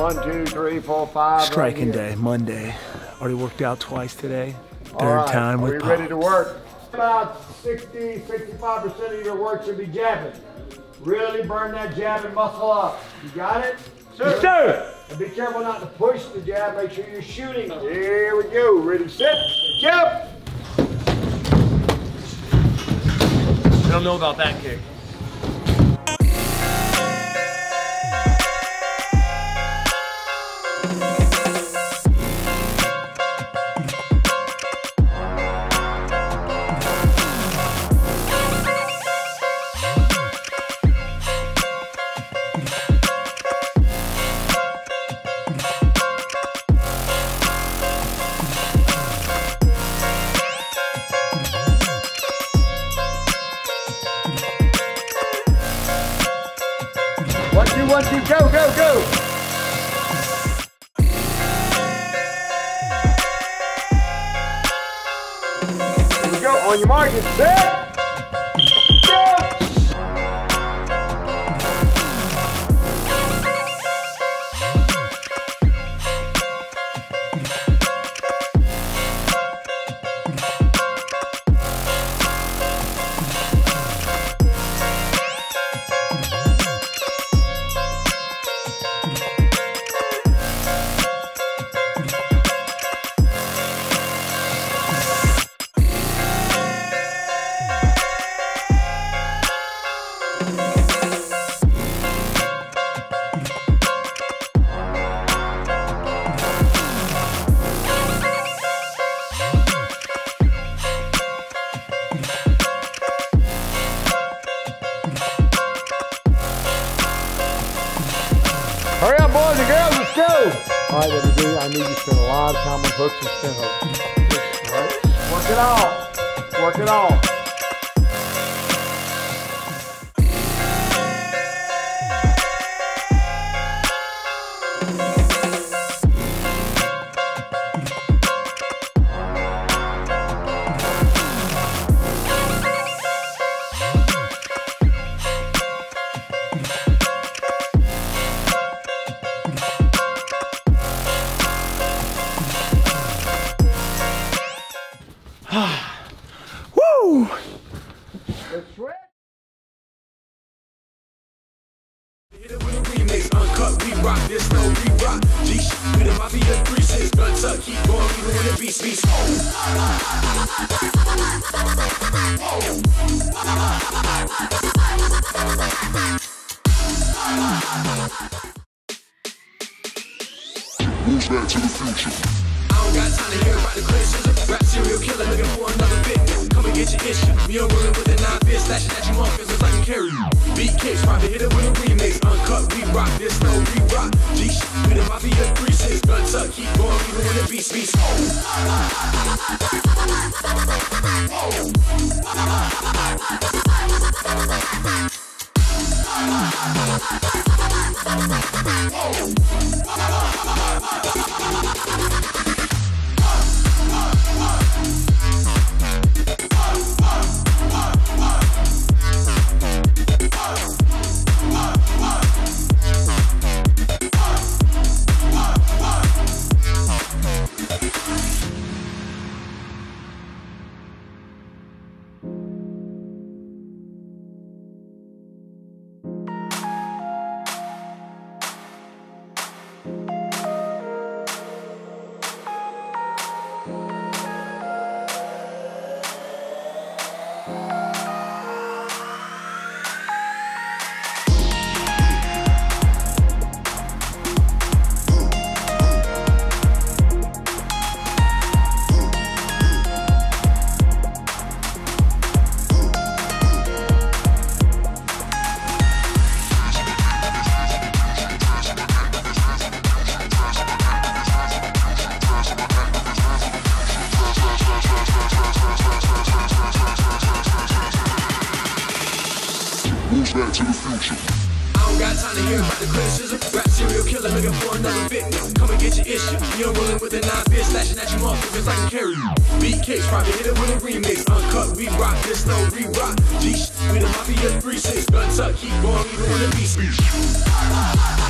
1, 2, 3, 4, 5. Striking day, Monday. Already worked out twice today. Third time with Pop. Are we ready to work? About 60-65% of your work should be jabbing. Really burn that jabbing muscle up. You got it? Sir, sir. And be careful not to push the jab. Make sure you're shooting. Here we go. Ready, set, jab. I don't know about that kick. One, two, go, go, go! Here we go, on your mark, get set, go! Hurry up, boys and girls, let's go! All right, WD, I need you to spend a lot of time on hooks and spin hooks. All right, work it all. Work it all. Woo! Let's switch. Remix, uncut, we rock this, no re-rock. G-shit with a mafia 3-6, gun tuck, keep going, even when the beast. Move back to the future. I don't got time to hear about the criticism. Rap serial killer looking for another victim. Come and get your issue. Me and William with a 9-bit slashing at you motherfuckers looks like a carry you. Beat kicks, probably hit it with a remix. Uncut, we rock this, no re-rock. G-shit with a mafia 3-6, gun tuck, keep going, even when the beast. Back to the future. I don't got time to hear about the criticism. Rap serial killer looking for another victim. Come and get your issue. You're willing with a 9-bit slashing at you motherfuckers like a carry you. Beat kicks, probably hit it with a remix. Uncut, we rock this, no re-rock. G-shit with a mafia 3-6, gun tuck, keep going even when the beast.